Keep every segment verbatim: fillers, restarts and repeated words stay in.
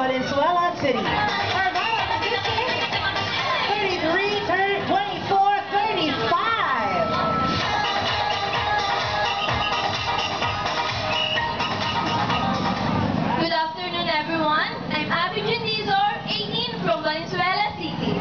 Valenzuela City. thirty-three, twenty-four, thirty-five. Good afternoon, everyone. I'm Abby Jundizor, eighteen, from Valenzuela City.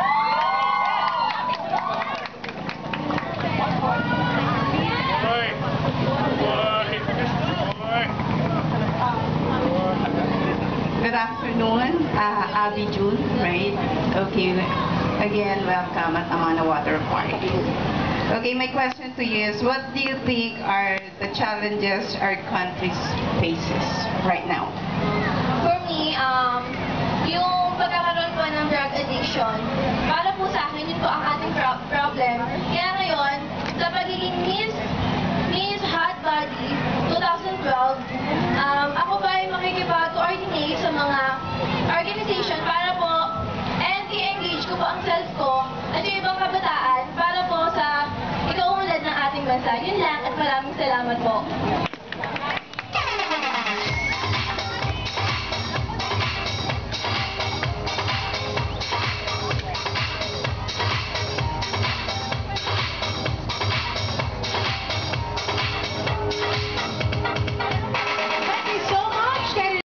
Good afternoon, uh, Abby June, right? Okay, again, welcome at Amana Water Park. Okay, my question to you is, what do you think are the challenges our country faces right now? For me, um, yung pagkakaroon po ng drug addiction, para po sa akin, yun po ang ating pro- problem. Kaya ngayon, sa pagiging Miss, Miss Hot Body twenty twelve, um, ako ba ay makikipag-coordinate sa mga organization para po and i-engage ko po ang self ko at yung ibang kabataan para po sa ikaunlad ng ating bansa. Yun lang at maraming salamat po.